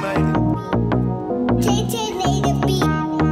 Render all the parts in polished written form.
KJ made a beat.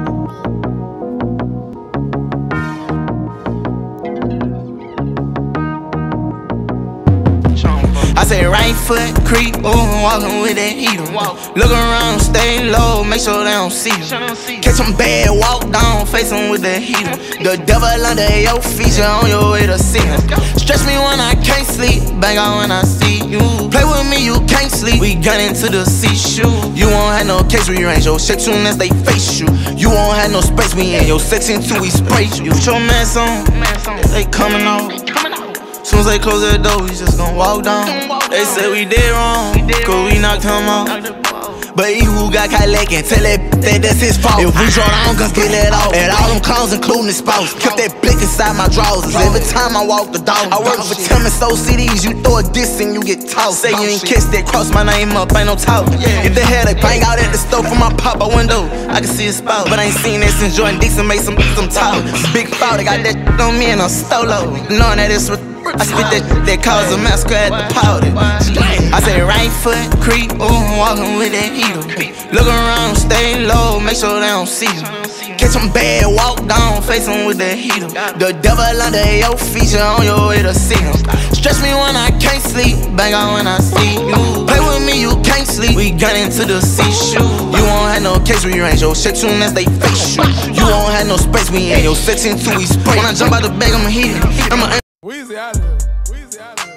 I say right foot creep, ooh, walking with that heater. Look around, stay low, make sure they don't see you. Catch them bad, walk down, face them with the heater. The devil under your feet, you on your way to see him. Stretch me when I can't sleep, bang out when I see you. Play with me, you can't sleep, we gun into the C-shoe. You won't have no case rearrange your shit soon as they face you. You won't have no space, we in your section till we spray you. Put your mask on, they coming off. Soon as they close that door, we just gon' walk down. They say we did wrong, cause we knocked him out. But he who got caught lacking, tell that that's his fault. If we draw down, guns get let off. And all them clowns, including his spouse, kept that blick inside my drawers. Every time I walk the dog, I work for Tim and So CDs. You throw a diss and you get tossed. Say you ain't kiss that, cross my name up, ain't no talk. If they had a bang out at the stove from my pop out window, I can see a spout. But I ain't seen that since Jordan Dixon made some talk. Big foul, they got that on me and I'm stolo. Knowing that it's I spit that cause a massacre at the powder. I say right foot creep, ooh, walking with that heater. Look around, stay low, make sure they don't see you. Catch them bad, walk down, face them with the heater. The devil under your feet, you on your way to see him. Stretch me when I can't sleep, bang out when I see you. Play with me, you can't sleep, we gun into the C-shoe. You won't have no case rearrange your shit soon as they face you. You won't have no space, we in your section till we spray. When I jump out the bag, I'ma hit it. Weezy out of here. Weezy out of here.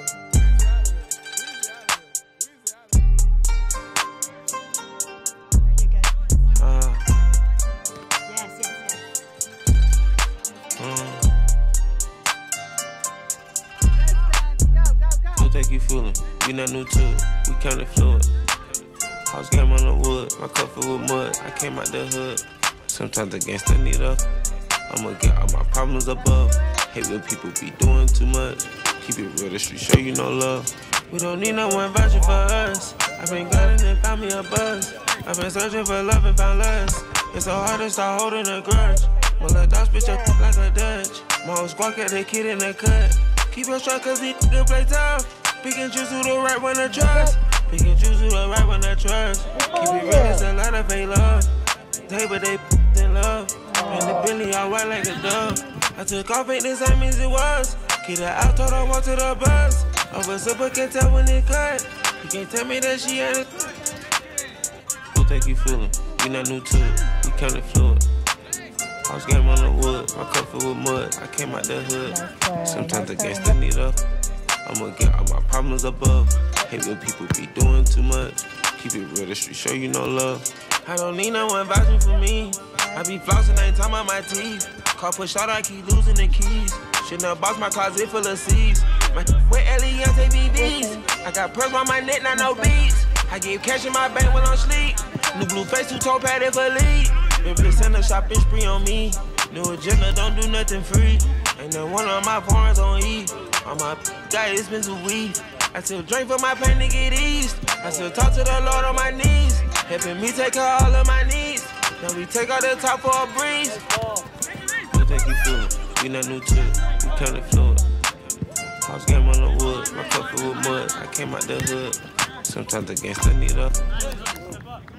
We'll take you fooling. We not new to it. We counted fluid. House game on the wood. My cup filled with mud. I came out the hood. Sometimes the gangsta need up. I'ma get all my problems above. Hate when people be doing too much. Keep it real, the street show you no love. We don't need no one vouching for us. I've been gunning and found me a buzz. I've been searching for love and found lust. It's so hard to start holding a grudge. My little dog bitch up like a Dutch. My whole squad got that kid in the cut. Keep your shot cause these niggas play tough. Pick and choose who the right one to trust. Pick and choose who the right one to trust. Keep it real, it's a lot of fake love. They but they in love. And the Bentley all white like a dove. I took off, ain't the same as it was. Kid her out, told her walk to the bus. Over super can tell when it cut. You can't tell me that she ain't. We'll take you fooling. We not new to it. We counted fluid. House game on the wood. My cup filled with mud. I came out the hood. Sometimes the gangsta need up. I'ma get all my problems above. Hate when people be doing too much. Keep it real, the street show you no love. I don't need no one vouching for me. I be flossing, ain't talking about my teeth. Car push out, I keep losing the keys. Shit now box my closet full of C's. My with Eliante BBs. I got pearls on my neck, not no beats. I give cash in my bank when I'm sleep. New blue face, two-tone padded for lead. Been placing a shopping spree on me. New agenda, don't do nothing free. Ain't no one of my foreigns on E. On my got expensive weed. I still drink for my pain to get eased. I still talk to the Lord on my knees. Helping me take care of all of my needs. Now we take out the top for a breeze. We'll take you fooling. We not new to it. We counted fluid. House game on the wood. My cup filled with mud. I came out the hood. Sometimes the gangsta need up.